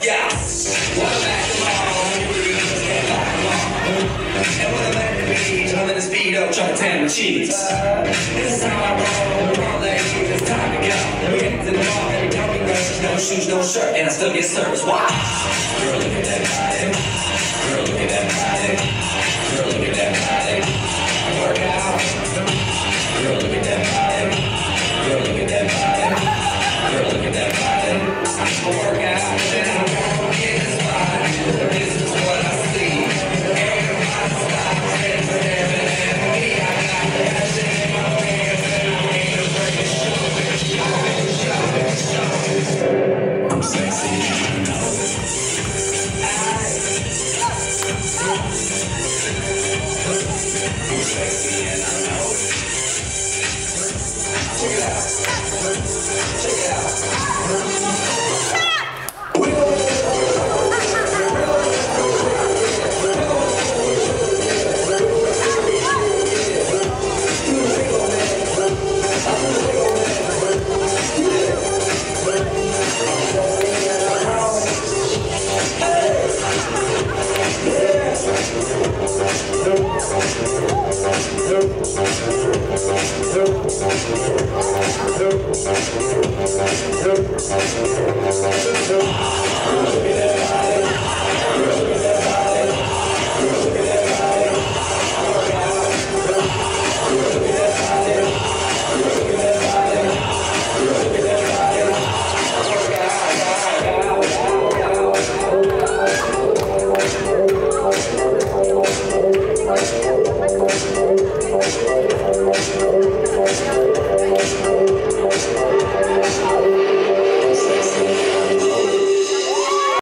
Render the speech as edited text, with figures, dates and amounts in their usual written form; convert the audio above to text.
Yeah. Welcome back to and what I'm at the beach, I'm in the speedo trying to tan my cheeks. This is how I roll, all that shit, it's time to go. We get to the mall, every time we go, no shoes, no shirt, and I still get service. Why? Girl, look at that body. Girl, look at that body. Girl, look at that body. I work out. Girl, look at that body. Girl, look at that body. Girl, look at that body. I work out, then I won't get this body. This is what I see. Everybody's stops and for them and me. I got that shit in my pants and I ain't afraid to show it. I'm sexy, I know it. I'm sexy and I know it. Check it out. Check it out. Nope.